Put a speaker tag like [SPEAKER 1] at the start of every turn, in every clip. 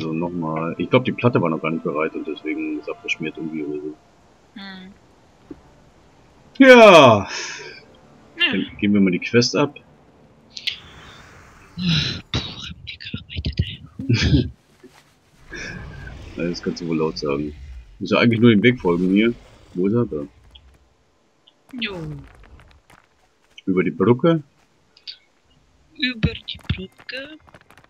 [SPEAKER 1] Also nochmal. Ich glaube, die Platte war noch gar nicht bereit und deswegen ist abgeschmiert irgendwie oder so.
[SPEAKER 2] Hm.
[SPEAKER 1] Ja,
[SPEAKER 2] Ja.
[SPEAKER 1] dann geben wir mal die Quest ab.
[SPEAKER 2] Puh, haben wir gearbeitet, ey.
[SPEAKER 1] Das kannst du wohl laut sagen. Muss ja eigentlich nur den Weg folgen hier. Wo ist er? Da.
[SPEAKER 2] Jo.
[SPEAKER 1] Über die Brücke.
[SPEAKER 2] Über die Brücke.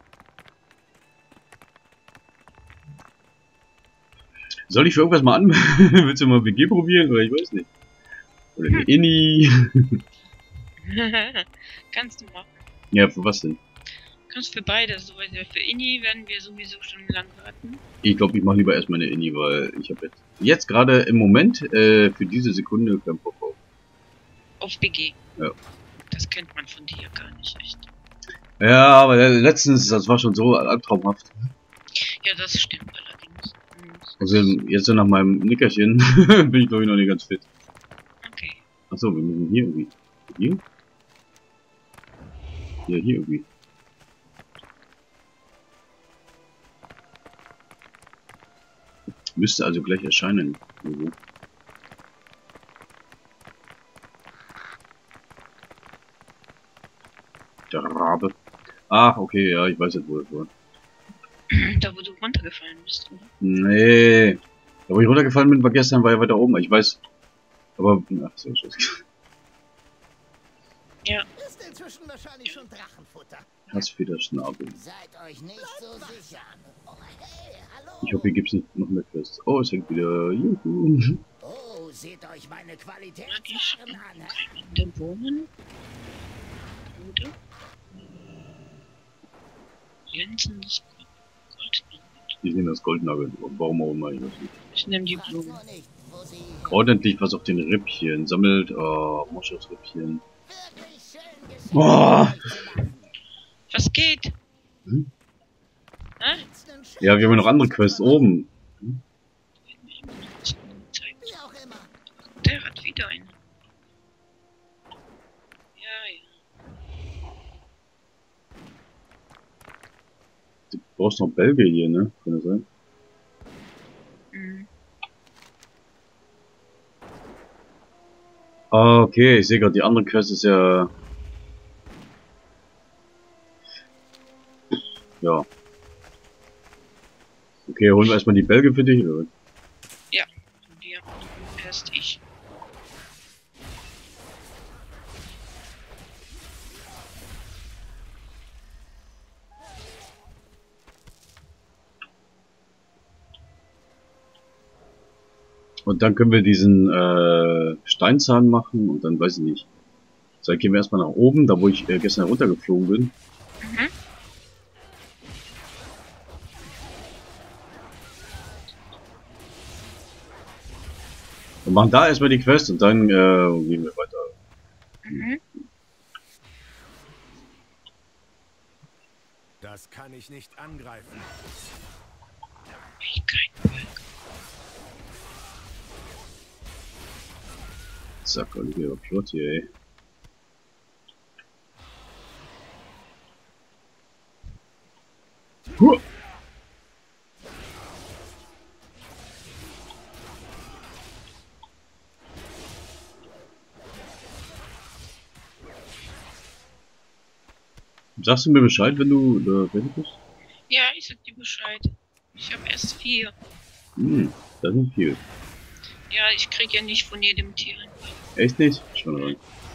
[SPEAKER 1] Soll ich für irgendwas mal an? Willst du mal WG probieren? Oder ich weiß nicht. Oder eine Inni.
[SPEAKER 2] Kannst du machen.
[SPEAKER 1] Ja, für was denn?
[SPEAKER 2] Kannst für beide. Soweit für Inni werden wir sowieso schon lang warten.
[SPEAKER 1] Ich glaube, ich mache lieber erstmal eine Inni, weil ich habe jetzt gerade im Moment für diese Sekunde keinen Bock auf.
[SPEAKER 2] Auf BG.
[SPEAKER 1] Ja.
[SPEAKER 2] Das kennt man von dir gar nicht echt.
[SPEAKER 1] Ja, aber letztens, das war schon so albtraumhaft.
[SPEAKER 2] Ja, das stimmt allerdings.
[SPEAKER 1] Also jetzt so nach meinem Nickerchen bin ich glaube ich noch nicht ganz fit.
[SPEAKER 2] Okay.
[SPEAKER 1] Achso, wir müssen hier irgendwie. Hier? Ja, hier irgendwie. Müsste also gleich erscheinen. Irgendwo. Der Rabe. Ach, okay, ja, ich weiß jetzt, wo das war.
[SPEAKER 2] Da, wo du runtergefallen bist, oder?
[SPEAKER 1] Nee. Da wo ich runtergefallen bin, war gestern, war ja weiter oben. Ich weiß. Aber, ach so, Scheiße.
[SPEAKER 2] Ja.
[SPEAKER 3] Ist inzwischen wahrscheinlich schon Drachenfutter.
[SPEAKER 1] Hassfederschnabel.
[SPEAKER 3] Seid euch nicht so sicher. Oh, hey, hallo.
[SPEAKER 1] Ich hoffe, hier gibt's nicht noch mehr Quests. Oh, es hängt wieder. Juhu.
[SPEAKER 3] Oh, seht euch meine
[SPEAKER 2] Mag ich
[SPEAKER 3] Qualitätswaren an, hä?
[SPEAKER 2] in den Wohnen? Oder? Jensens Gold.
[SPEAKER 1] Ich nehme das Goldnagel. Warum auch immer ich das nicht.
[SPEAKER 2] Ich nehme die
[SPEAKER 3] Fragt
[SPEAKER 2] Blumen.
[SPEAKER 3] nur nicht, wo sie
[SPEAKER 1] Ordentlich was auf den Rippchen. Sammelt, Moschusrippchen.
[SPEAKER 3] wirklich schön geschehen
[SPEAKER 1] Oh.
[SPEAKER 3] zu machen.
[SPEAKER 2] Was geht?
[SPEAKER 1] Hm?
[SPEAKER 2] Hä?
[SPEAKER 1] Ja, wir haben noch andere Quests oben.
[SPEAKER 3] Wie auch immer.
[SPEAKER 2] Der hat wieder eine. Ja, ja.
[SPEAKER 1] Du brauchst noch Bälge hier, ne? Kann das sein?
[SPEAKER 2] Mhm.
[SPEAKER 1] Ah, okay, ich sehe gerade, die andere Quest ist ja... Ja. Okay, holen wir erstmal die Bälge für dich, oder?
[SPEAKER 2] Ja, wir. Erst ich.
[SPEAKER 1] Und dann können wir diesen Steinzahn machen und dann weiß ich nicht. So, dann gehen wir erstmal nach oben, da wo ich gestern runtergeflogen bin.
[SPEAKER 2] Mhm.
[SPEAKER 1] Und machen da erstmal die Quest und dann gehen wir weiter.
[SPEAKER 2] Mhm.
[SPEAKER 4] Das kann ich nicht angreifen.
[SPEAKER 2] Ich kein Glück.
[SPEAKER 1] Zack, Oliver, flott hier, ey. Huh. Sagst du mir Bescheid, wenn du da fertig bist?
[SPEAKER 2] Ja, ich sag dir Bescheid. Ich habe erst 4.
[SPEAKER 1] Hm, das ist viel.
[SPEAKER 2] Ja, ich krieg ja nicht von jedem Tier ein.
[SPEAKER 1] Echt nicht? Schon rein.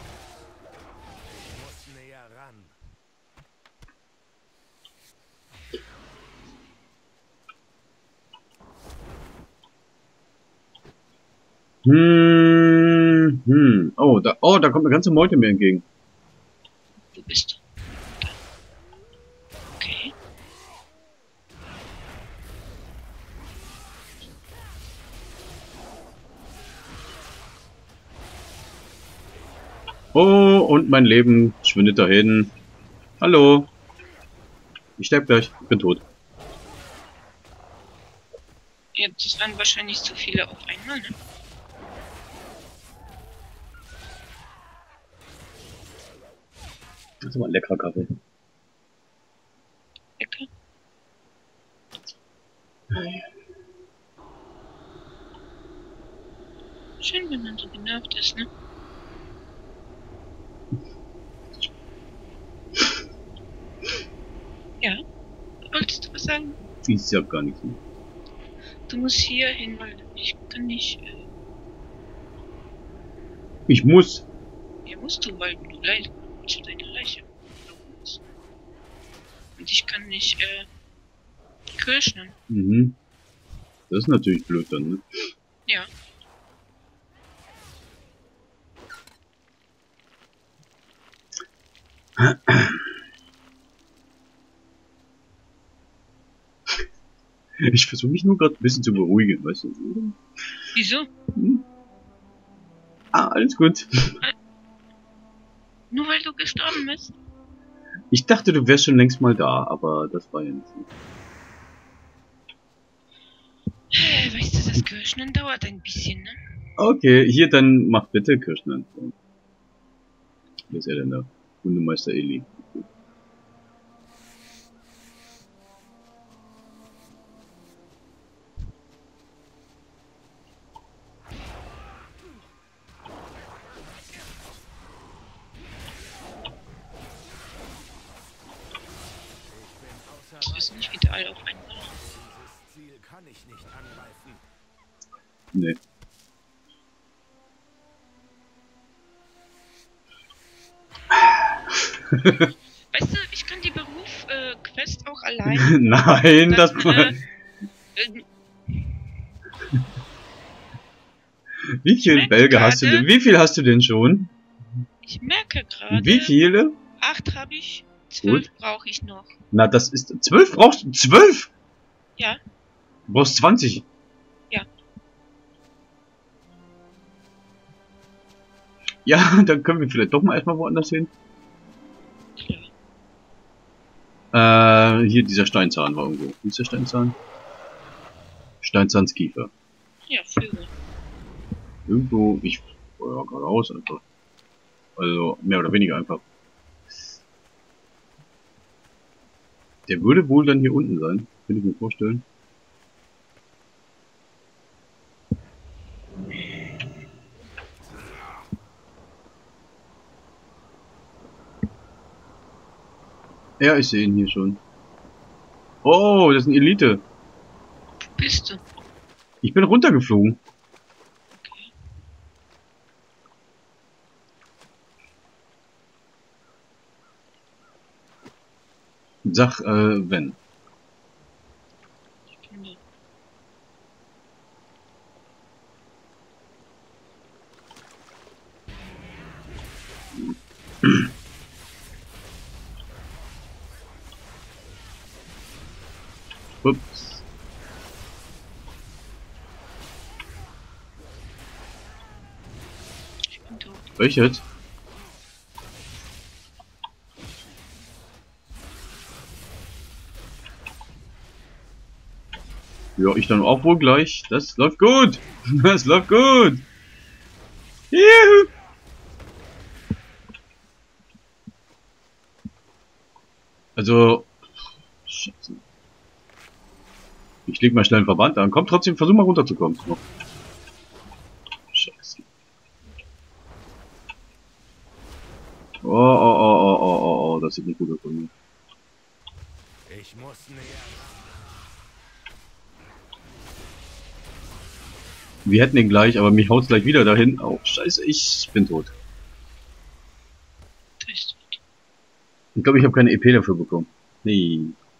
[SPEAKER 4] Muss näher ran.
[SPEAKER 1] Oh, da kommt eine ganze Meute mir entgegen.
[SPEAKER 2] Wo bist du? Da. Okay.
[SPEAKER 1] Oh, und mein Leben schwindet dahin. Hallo. Ich sterb gleich. Ich bin tot.
[SPEAKER 2] Ja, das waren wahrscheinlich zu viele auf einmal, ne?
[SPEAKER 1] Das ist aber ein leckerer Kaffee.
[SPEAKER 2] Lecker. Schön, wenn man so genervt ist, ne? Ja. Wolltest du was sagen?
[SPEAKER 1] Ich sag gar nichts mehr.
[SPEAKER 2] Du musst hier hin, weil ich kann nicht.
[SPEAKER 1] Ich muss.
[SPEAKER 2] Hier musst du, weil du leid deine Leiche. Und ich kann nicht, kirschen.
[SPEAKER 1] Mhm. Das ist natürlich blöd dann, ne?
[SPEAKER 2] Ja.
[SPEAKER 1] Ich versuche mich nur gerade ein bisschen zu beruhigen, weißt du?
[SPEAKER 2] Wieso?
[SPEAKER 1] Hm? Ah, alles gut.
[SPEAKER 2] Nur weil du gestorben bist?
[SPEAKER 1] Ich dachte, du wärst schon längst mal da, aber das war ja nicht so.
[SPEAKER 2] Weißt du, das Kirschen dauert ein bisschen, ne?
[SPEAKER 1] Okay, hier dann mach bitte Kirschner. Wer ist er denn da? Hundemeister Eli.
[SPEAKER 2] Das ist nicht wieder alle auf einmal.
[SPEAKER 4] Dieses Ziel kann ich nicht angreifen.
[SPEAKER 1] Nee.
[SPEAKER 2] Weißt du, ich kann die Quest auch alleine.
[SPEAKER 1] Nein, das... Wie viel
[SPEAKER 2] merke
[SPEAKER 1] Bälge hast du
[SPEAKER 2] gerade-
[SPEAKER 1] denn? Wie viel hast du denn schon?
[SPEAKER 2] Ich merke gerade.
[SPEAKER 1] Wie viele?
[SPEAKER 2] 8 habe ich, 12 brauche ich noch.
[SPEAKER 1] Na, das ist... 12 brauchst du? 12?
[SPEAKER 2] Ja.
[SPEAKER 1] Du brauchst 20.
[SPEAKER 2] Ja.
[SPEAKER 1] Ja, dann können wir vielleicht doch mal erstmal woanders hin.
[SPEAKER 2] Klar.
[SPEAKER 1] Hier dieser Steinzahn war irgendwo. Wie ist der Steinzahn? Steinzahnskiefer.
[SPEAKER 2] Ja, Vögel.
[SPEAKER 1] Irgendwo, ich ja, geradeaus einfach. Also mehr oder weniger einfach. Der würde wohl dann hier unten sein, könnte ich mir vorstellen. Ja, ich sehe ihn hier schon. Oh, das ist eine Elite.
[SPEAKER 2] Wo bist du?
[SPEAKER 1] Ich bin runtergeflogen. Sag, wenn.
[SPEAKER 2] Sekunde.
[SPEAKER 1] Ups.
[SPEAKER 2] Ich bin tot.
[SPEAKER 1] Welches? Ja, ich dann auch wohl gleich. Das läuft gut. Das läuft gut. Juhu. Also, Scheiße. Ich leg mal schnell einen Verband an. Komm trotzdem, versuch mal runterzukommen. Oh. Scheiße. Oh, das sieht nicht gut aus von mir.
[SPEAKER 4] Ich muss näher ran.
[SPEAKER 1] Wir hätten ihn gleich, aber mich haut's gleich wieder dahin. Oh, scheiße, ich bin tot.
[SPEAKER 2] Du bist tot.
[SPEAKER 1] Ich glaube, ich habe keine EP dafür bekommen. Nee.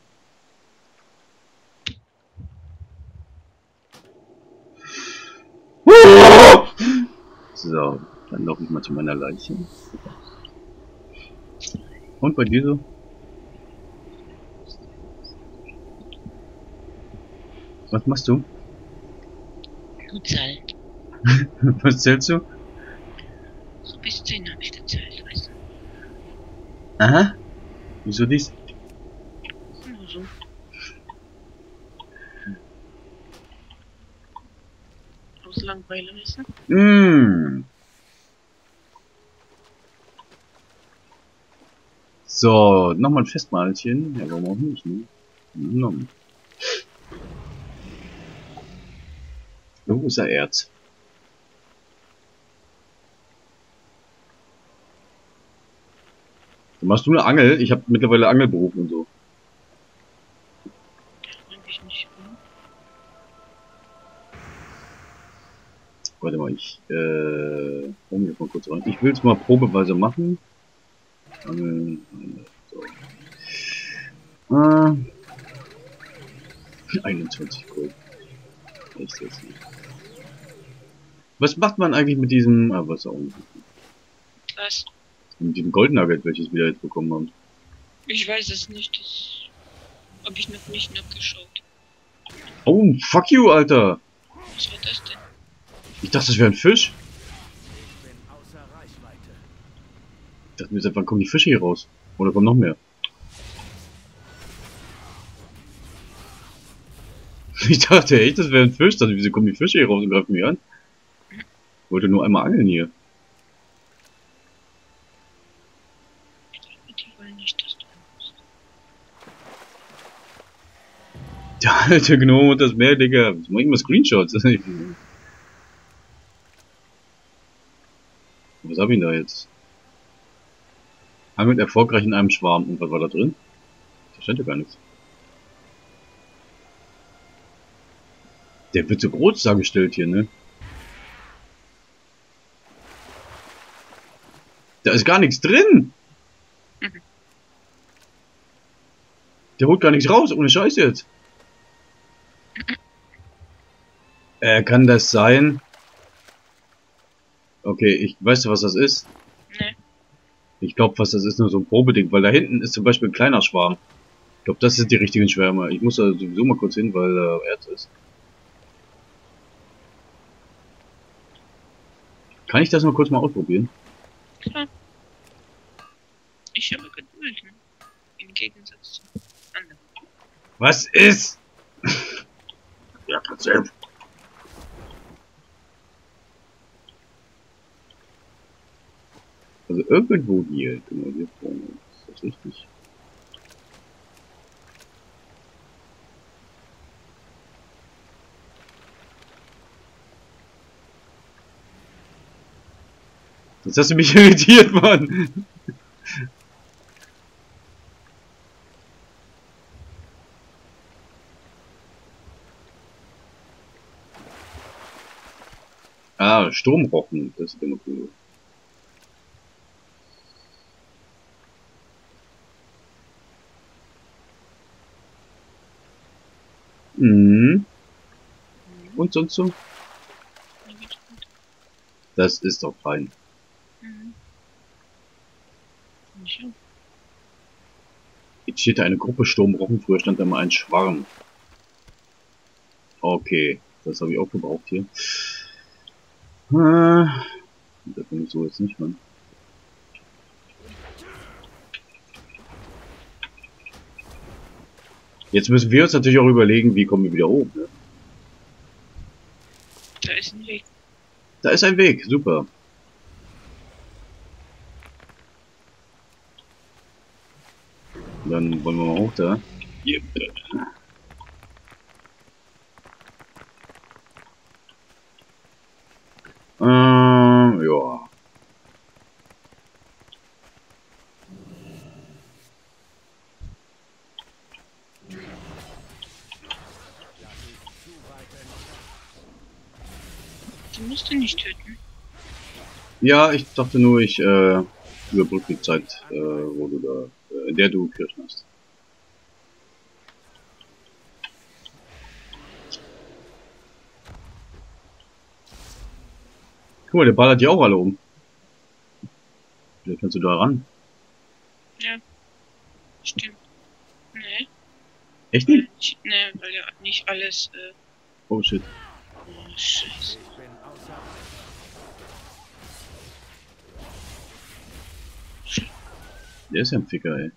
[SPEAKER 1] So, dann laufe ich mal zu meiner Leiche. Und bei dir so? Was machst du?
[SPEAKER 2] Blutzahl.
[SPEAKER 1] Was zählst du?
[SPEAKER 2] So bis 10 habe ich gezählt, weißt
[SPEAKER 1] Aha. Wieso dies?
[SPEAKER 2] du? Nur so. Aus Langeweile, weißt du?
[SPEAKER 1] So, nochmal ein Festmahlchen. Ja, warum auch nicht, ne? Nom. Irgendwo ist da Erz. Dann machst du eine Angel? Ich habe mittlerweile Angelberuf und so.
[SPEAKER 2] Eigentlich nicht.
[SPEAKER 1] Warte mal, hol jetzt mal kurz rein. Ich will es mal probeweise machen. Angeln, so. 21 Gold. Echt jetzt nicht. Was macht man eigentlich mit diesem, was auch nicht.
[SPEAKER 2] Was?
[SPEAKER 1] Mit diesem Goldnugget, welches wir jetzt bekommen haben?
[SPEAKER 2] Ich weiß es nicht. Das habe ich noch nicht nachgeschaut.
[SPEAKER 1] Oh, fuck you, Alter!
[SPEAKER 2] Was war das denn?
[SPEAKER 1] Ich dachte, das wäre ein Fisch.
[SPEAKER 4] Ich bin außer Reichweite.
[SPEAKER 1] Ich dachte mir, seit wann kommen die Fische hier raus? Oder kommen noch mehr? Ich dachte echt, das wäre ein Fisch. Dann wieso kommen die Fische hier raus und greifen mich an? Ich wollte nur einmal angeln hier.
[SPEAKER 2] Die wollen nicht, dass du musst.
[SPEAKER 1] Der alte Gnome und das Meer, Digga. Ich mach immer Screenshots. Was hab ich denn da jetzt? Angelt erfolgreich in einem Schwarm. Und was war da drin? Da stand ja gar nichts. Der wird so groß dargestellt hier, ne? Da ist gar nichts drin! Der holt gar nichts raus, ohne Scheiß jetzt. Kann das sein? Okay, ich weißt du, was das ist?
[SPEAKER 2] Ne.
[SPEAKER 1] Ich glaube, was das ist, nur so ein Probeding, weil da hinten ist zum Beispiel ein kleiner Schwarm. Ich glaube, das sind die richtigen Schwärme. Ich muss da sowieso mal kurz hin, weil Erz ist. Kann ich das mal kurz mal ausprobieren?
[SPEAKER 2] Klar. Ich habe Geduld, ne? Im Gegensatz zu anderen.
[SPEAKER 1] Was ist? Ja, selbst. Also irgendwo hier, genau hier vorne. Ist das richtig? Jetzt hast du mich irritiert, Mann. Ah, Sturmrochen, das ist immer cool. Mhm. Und sonst so?
[SPEAKER 2] Ja, geht gut.
[SPEAKER 1] Das ist doch fein.
[SPEAKER 2] Mhm. Finde ich auch.
[SPEAKER 1] Jetzt steht da eine Gruppe Sturmrochen, früher stand da mal ein Schwarm. Okay, das habe ich auch gebraucht hier. Da bin ich so jetzt nicht, Mann. Jetzt müssen wir uns natürlich auch überlegen, wie kommen wir wieder hoch, ne?
[SPEAKER 2] Da ist ein Weg.
[SPEAKER 1] Da ist ein Weg, super. Dann wollen wir mal hoch da. Yep. Ja.
[SPEAKER 2] Du musst ihn nicht töten.
[SPEAKER 1] Ja, ich dachte nur, ich überbrücke die Zeit, wo du da, in der du Kirschen hast. Guck mal, der ballert die auch alle um. Vielleicht kannst du da ran.
[SPEAKER 2] Ja. Stimmt. Nee.
[SPEAKER 1] Echt nicht?
[SPEAKER 2] Nee, weil ja nicht alles,
[SPEAKER 1] Oh shit.
[SPEAKER 2] oh, Scheiße.
[SPEAKER 4] Ich bin außer
[SPEAKER 1] Der ist ja ein Ficker, ey.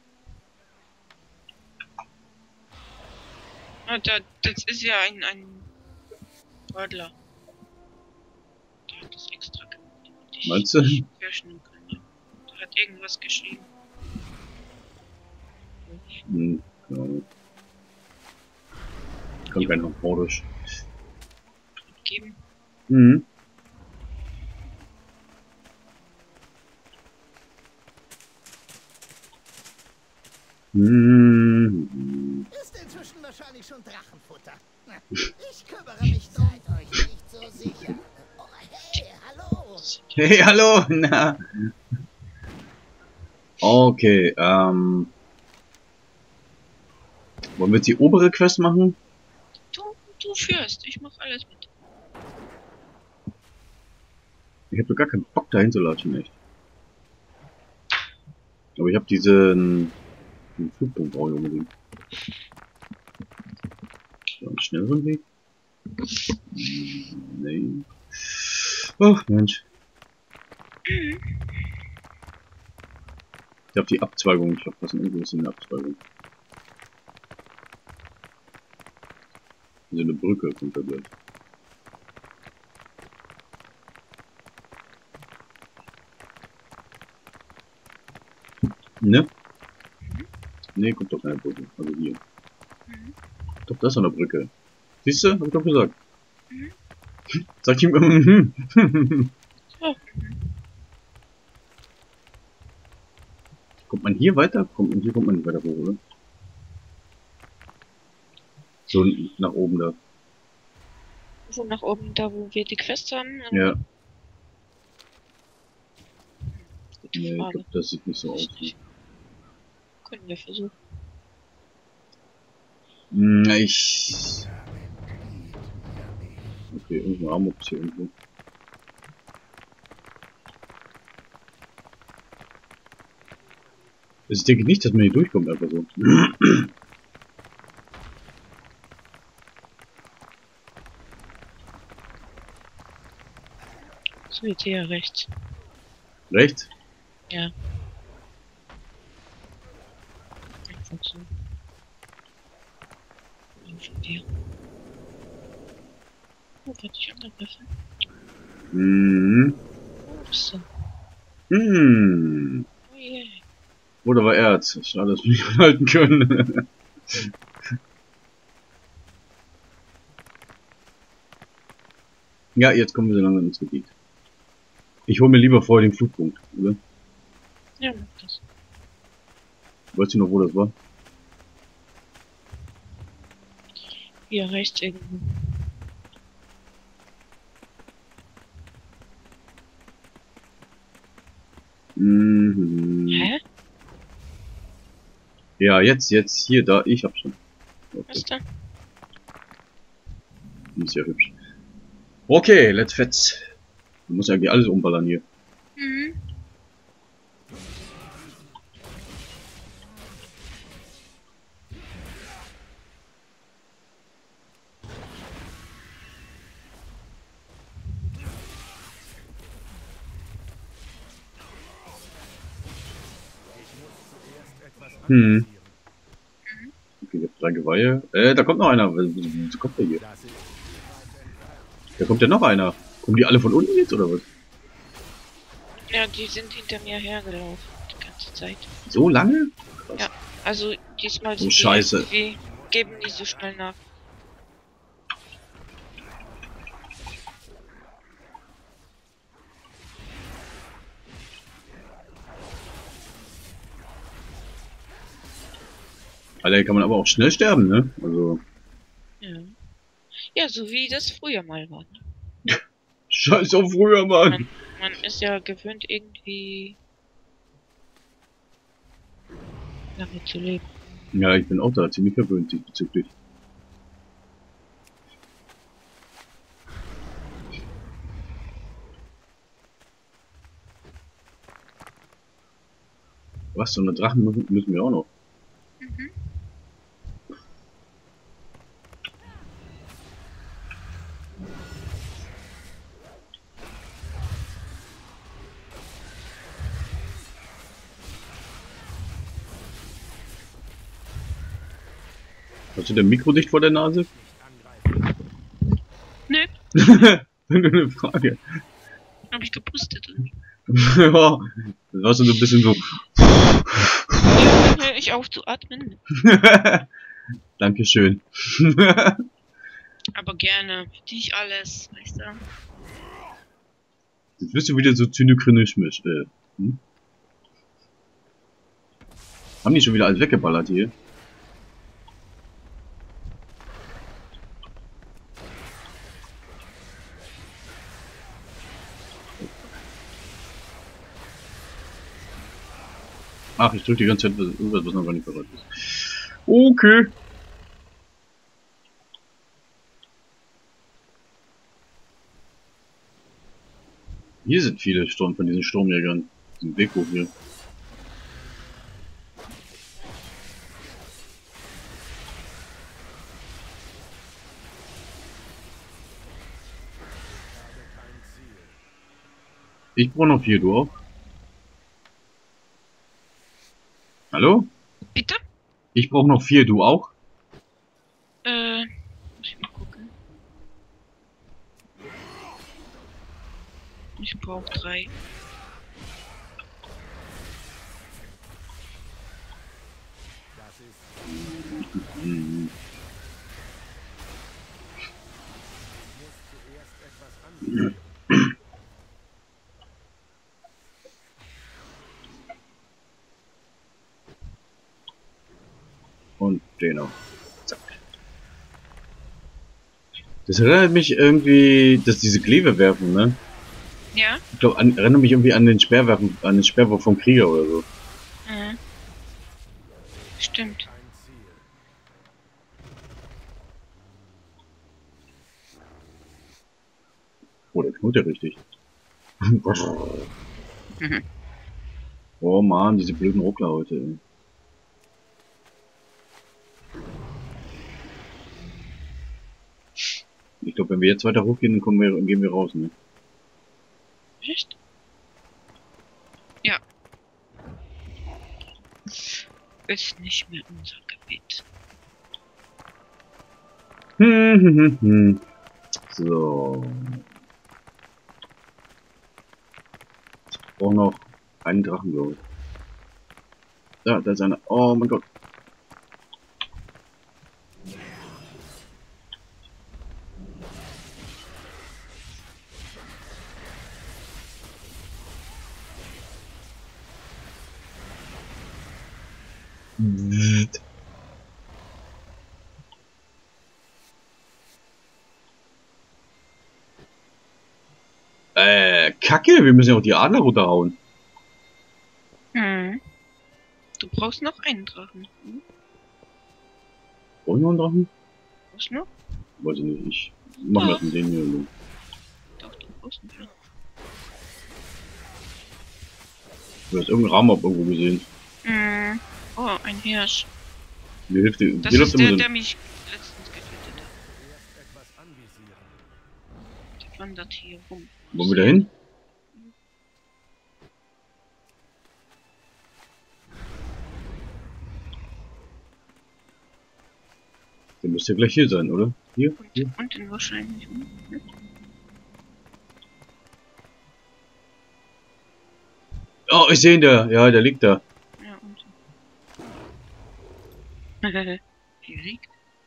[SPEAKER 2] Ah, das ist ja ein Radler. Der hat das extra gemacht, damit ich
[SPEAKER 1] Meinst du?
[SPEAKER 2] nicht querschneiden kann, ja. Der hat irgendwas geschrieben.
[SPEAKER 1] Hm, genau. Kann kein Modisch.
[SPEAKER 2] geben.
[SPEAKER 1] Mhm. Mhm.
[SPEAKER 3] Ist inzwischen wahrscheinlich schon Drachenfutter. Na, ich kümmere mich drum. Seid euch nicht so sicher. Oh, hey, hallo.
[SPEAKER 1] Hey, hallo, na. Okay, wollen wir jetzt die obere Quest machen?
[SPEAKER 2] Du führst, ich mach alles mit.
[SPEAKER 1] Ich habe doch gar keinen Bock dahin zu latschen, echt. Aber ich habe diesen Flugpunkt brauche ich unbedingt. So, einen schnelleren Weg? Nee. Ach, Mensch. Ich habe die Abzweigung, ich habe was irgendwas in der Abzweigung. Also eine Brücke kommt da gleich. Ne? Ne, kommt doch keine Brücke. Also hier. Doch, das ist eine Brücke. Siehst du? Hab ich doch gesagt. Sag ihm
[SPEAKER 2] Oh.
[SPEAKER 1] Kommt man hier weiter? Hier kommt man nicht weiter hoch, oder? So nach oben da.
[SPEAKER 2] Wo nach oben, da wo wir die Quest haben?
[SPEAKER 1] Ja.
[SPEAKER 2] Gute
[SPEAKER 1] Nee, ich
[SPEAKER 2] Frage.
[SPEAKER 1] glaube, das sieht nicht so aus.
[SPEAKER 2] Können wir versuchen.
[SPEAKER 1] Na, Okay, irgendein Amok ist hier irgendwo. Also ich denke nicht, dass man hier durchkommt, einfach so.
[SPEAKER 2] So, jetzt hier rechts.
[SPEAKER 1] Rechts?
[SPEAKER 2] Ja. Einfach so. Von dir. Oh, wird dich angegriffen.
[SPEAKER 1] Mhm.
[SPEAKER 2] Ups.
[SPEAKER 1] Hm.
[SPEAKER 2] Oh je.
[SPEAKER 1] Oder war Erz? Schade, dass wir nicht halten können. Ja, jetzt kommen wir so langsam ins Gebiet. Ich hole mir lieber vorher den Flugpunkt, oder?
[SPEAKER 2] Ja, mach das.
[SPEAKER 1] Weißt du noch, wo das war?
[SPEAKER 2] Hier rechts irgendwo.
[SPEAKER 1] Mhm.
[SPEAKER 2] Hä?
[SPEAKER 1] Ja, jetzt, hier, da, ich hab schon.
[SPEAKER 2] Was
[SPEAKER 1] Okay,
[SPEAKER 2] da?
[SPEAKER 1] ist ja hübsch. Okay, let's fetz. Du musst ja eigentlich alles umballern hier.
[SPEAKER 2] Mhm.
[SPEAKER 1] Hm. Okay, ich hab 3 Geweihe. Da kommt noch einer. Wieso kommt der hier? Da kommt ja noch einer. Kommen die alle von unten jetzt, oder was?
[SPEAKER 2] Ja, die sind hinter mir hergelaufen. Die ganze Zeit.
[SPEAKER 1] So lange? Krass.
[SPEAKER 2] Ja. Also, diesmal
[SPEAKER 1] Oh,
[SPEAKER 2] sind
[SPEAKER 1] Scheiße.
[SPEAKER 2] die geben nicht so schnell nach.
[SPEAKER 1] Alter, hier kann man aber auch schnell sterben, ne? Also,
[SPEAKER 2] Ja. Ja, so wie das früher mal war. Ne?
[SPEAKER 1] scheiß auf früher, Mann.
[SPEAKER 2] Man ist ja gewöhnt, irgendwie lange zu leben.
[SPEAKER 1] Ja, ich bin auch da ziemlich verwöhnt diesbezüglich. Was, so eine Drachen müssen wir auch noch.
[SPEAKER 2] Mhm.
[SPEAKER 1] Hast du denn Mikro dicht vor der Nase?
[SPEAKER 2] Nö,
[SPEAKER 1] Eine Frage.
[SPEAKER 2] hab ich gepustet.
[SPEAKER 1] Ja, das war schon so ein bisschen so.
[SPEAKER 2] Ja, dann höre ich auf zu atmen.
[SPEAKER 1] Dankeschön.
[SPEAKER 2] Aber gerne. Für dich alles, weißt du?
[SPEAKER 1] Jetzt bist du wieder so zynisch. Hm? Haben die schon wieder alles weggeballert hier? Ach, ich drücke die ganze Zeit irgendwas, was noch gar nicht bereit ist. Okay. Hier sind viele Sturm von diesen Sturmjägern. Diesen Weg hoch hier. Ich brauche noch 4, du auch? Hallo?
[SPEAKER 2] Bitte?
[SPEAKER 1] Ich brauche noch 4, du auch?
[SPEAKER 2] Muss ich mal gucken. Ich brauche 3.
[SPEAKER 4] Das ist
[SPEAKER 1] Hm.
[SPEAKER 4] zuerst etwas anvisieren.
[SPEAKER 1] Und den auch. Zack. Das erinnert mich irgendwie, dass diese Kleve werfen, ne?
[SPEAKER 2] Ja?
[SPEAKER 1] Ich glaube, erinnert mich irgendwie an den Speerwerfen, an den Speerwurf vom Krieger oder so.
[SPEAKER 2] Mhm. Stimmt.
[SPEAKER 4] Kein Ziel.
[SPEAKER 1] Oh, der knurrt ja richtig.
[SPEAKER 2] Mhm.
[SPEAKER 1] Oh man, diese blöden Ruckler heute, ey. Ich glaube, wenn wir jetzt weiter hochgehen, dann gehen wir raus, ne?
[SPEAKER 2] Echt? Ja. Ist nicht mehr unser Gebiet.
[SPEAKER 1] So. Ich brauche noch einen Drachen, glaube ich. Da ist einer. Oh mein Gott. Kacke, wir müssen ja auch die Adler runterhauen.
[SPEAKER 2] Hm. Du brauchst noch einen Drachen. Hm?
[SPEAKER 1] Wollen wir einen Drachen?
[SPEAKER 2] Brauchst du noch?
[SPEAKER 1] Weiß ich nicht, ich mach das mit denen hier.
[SPEAKER 2] Doch, du brauchst noch.
[SPEAKER 1] Du hast irgendeinen Rahmenab irgendwo gesehen.
[SPEAKER 2] Hm. Oh, ein Hirsch.
[SPEAKER 1] Mir hilft die.
[SPEAKER 2] Das
[SPEAKER 1] Mir
[SPEAKER 2] ist
[SPEAKER 1] läuft immer
[SPEAKER 2] der,
[SPEAKER 1] so.
[SPEAKER 2] der mich letztens getötet hat.
[SPEAKER 4] Zuerst etwas anvisieren.
[SPEAKER 2] Der wandert hier rum.
[SPEAKER 1] Wollen wir da hin? Der müsste ja gleich hier sein, oder? Hier? Hier?
[SPEAKER 2] Unten wahrscheinlich. Hm?
[SPEAKER 1] Oh, ich sehe ihn da. Ja, der liegt da.
[SPEAKER 2] Ja, unten. Hier liegt.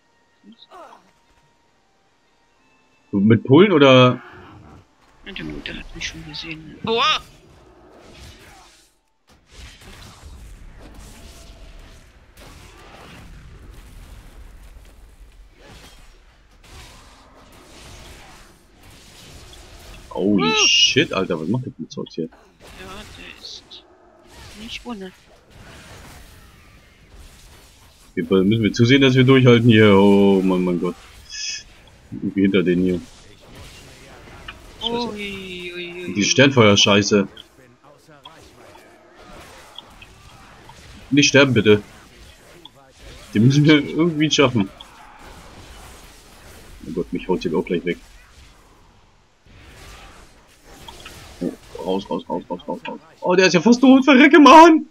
[SPEAKER 1] Mit Pullen oder?
[SPEAKER 2] Und der hat mich schon gesehen. Boah!
[SPEAKER 1] Holy shit, Alter, was macht der für ein Zeug hier?
[SPEAKER 2] Ja, der ist nicht ohne.
[SPEAKER 1] Auf jeden Fall müssen wir zusehen, dass wir durchhalten hier. Oh mein Gott. Irgendwie hinter denen hier. Scheiße.
[SPEAKER 2] Ui, ui, ui.
[SPEAKER 1] Die Sternfeuer-Scheiße.
[SPEAKER 4] Ich bin außer Reichweite.
[SPEAKER 1] Nicht sterben, bitte. Die müssen wir irgendwie schaffen. Oh Gott, mich haut jetzt auch gleich weg. Oh, raus. Oh, der ist ja fast tot. Verrecke, Mann!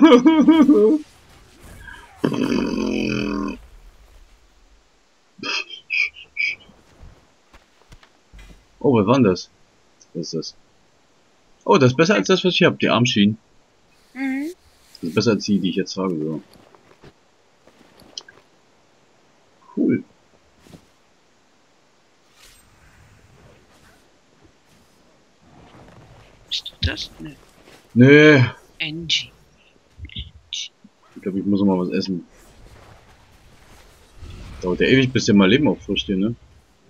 [SPEAKER 1] Oh, was war denn das? Was ist das? Oh, das ist besser als das, was ich habe. Die Armschienen.
[SPEAKER 2] Mhm.
[SPEAKER 1] Das ist besser als die ich jetzt habe. So. Cool.
[SPEAKER 2] Bist du das? Ne.
[SPEAKER 1] Nee.
[SPEAKER 2] Angie.
[SPEAKER 1] Ich glaube, ich muss noch mal was essen. Dauert ja ewig, bis der mal Leben auffrischt hier, ne?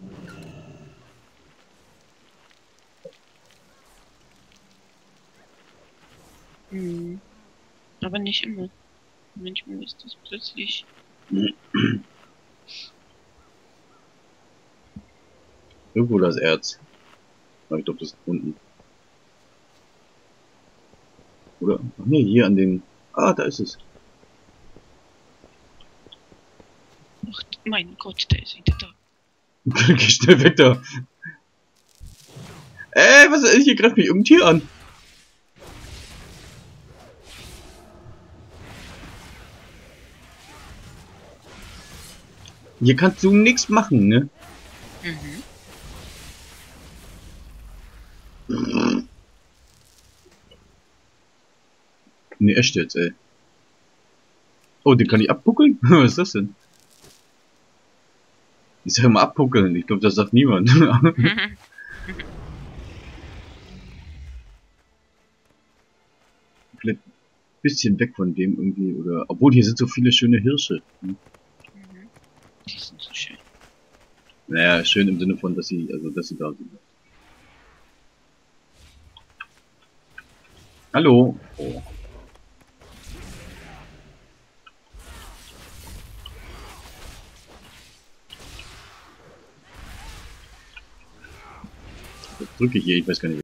[SPEAKER 2] Hm. Aber nicht immer. Manchmal ist das plötzlich.
[SPEAKER 1] Irgendwo das Erz. Aber ich glaube, das ist unten. Oder? Ach nee, hier an den... Ah, da ist es.
[SPEAKER 2] Ach, mein Gott, der ist wieder da.
[SPEAKER 1] Geh schnell weg da. Was ist hier? Greift mich irgendein Tier an. Hier kannst du nichts machen, ne?
[SPEAKER 2] Mhm.
[SPEAKER 1] Ne, echt jetzt, ey. Oh, den kann ich abpuckeln? Was ist das denn? Ich sag immer abpuckeln. Ich glaube, das sagt niemand. Vielleicht ein bisschen weg von dem irgendwie. Oder obwohl, hier sind so viele schöne Hirsche.
[SPEAKER 2] Mhm. Die sind so schön.
[SPEAKER 1] Naja, schön im Sinne von, dass sie da sind. Hallo. Oh. Was drücke ich hier? Ich weiß gar nicht.